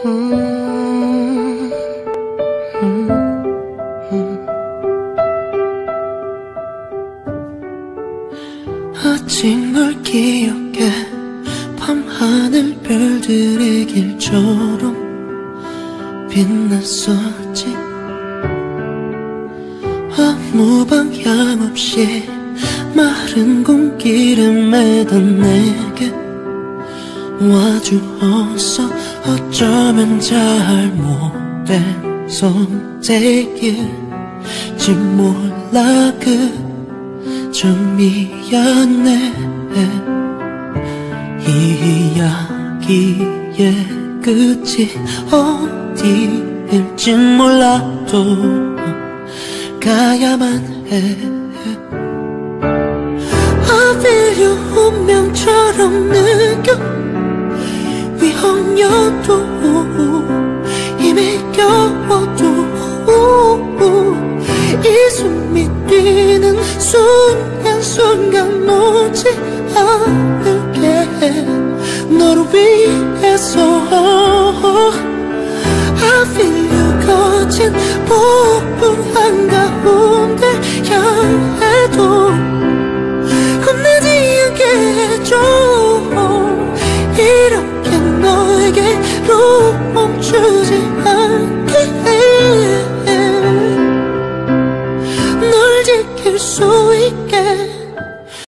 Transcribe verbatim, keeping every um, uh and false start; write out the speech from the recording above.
음, 음, 음. 아직 널 기억해. 밤하늘 별들의 길처럼 빛났었지. 아무 방향 없이 마른 공길에 매던 내게 와주었어. 어쩌면 잘못해서 내일지 몰라. 그저 미안해. 이 이야기의 끝이 어디일지 몰라도 가야만 해. I feel you 운명처럼 느껴. 위험여도 이미 겨워도 이 숨이 뛰는 순간순간 놓지 않을게. 너를 위해서 I feel you 거친 폭풍 한가운데 향해도 겁내지 않게 해줘. 이렇게 너에게로 멈추지